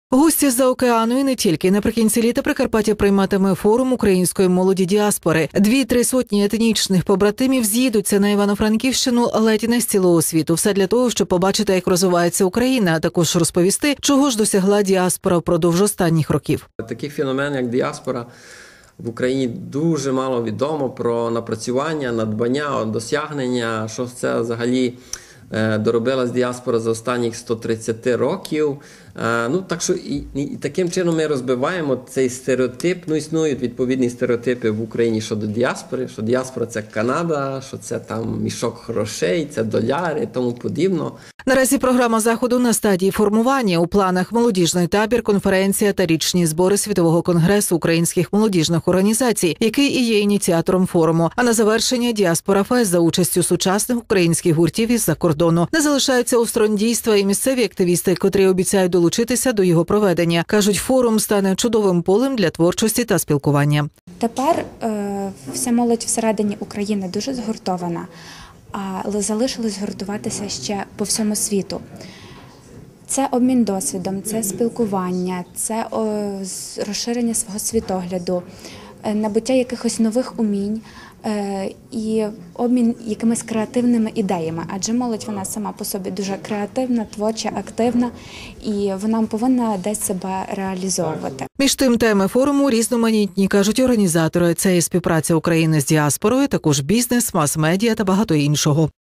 Гості з-за океану і не тільки. Наприкінці літа Прикарпаття прийматиме форум української молоді діаспори. 2-3 сотні етнічних побратимів з'їдуться на Івано-Франківщину ледь не з цілого світу. Все для того, щоб побачити, як розвивається Україна, а також розповісти, чого ж досягла діаспора впродовж останніх років. Таких феноменів, як діаспора, в Україні дуже мало відомо про напрацювання, надбання, досягнення, що це взагалі доробилась діаспора за останніх 130 років. Так що і таким чином ми розбиваємо цей стереотип. Існують відповідні стереотипи в Україні щодо діаспори, що діаспора – це Канада, що це там мішок грошей, це доляри і тому подібно. Наразі програма заходу на стадії формування. У планах молодіжний табір, конференція та річні збори Світового конгресу українських молодіжних організацій, який і є ініціатором форуму. А на завершення Діаспора Фест за участю сучасних українських гуртів із-за кордону. Не залишаються осторонь дійства і місцеві активісти, котрі обіцяють долучитися до його проведення. Кажуть, форум стане чудовим полем для творчості та спілкування. Тепер вся молодь всередині України дуже згуртована, але залишилось гуртуватися ще по всьому світу. Це обмін досвідом, це спілкування, це розширення свого світогляду, набуття якихось нових умінь і обмін якимись креативними ідеями. Адже молодь, вона сама по собі дуже креативна, творча, активна, і вона повинна десь себе реалізовувати. Між тим, теми форуму різноманітні, кажуть організатори. Це і співпраця України з діаспорою, також бізнес, мас-медіа та багато іншого.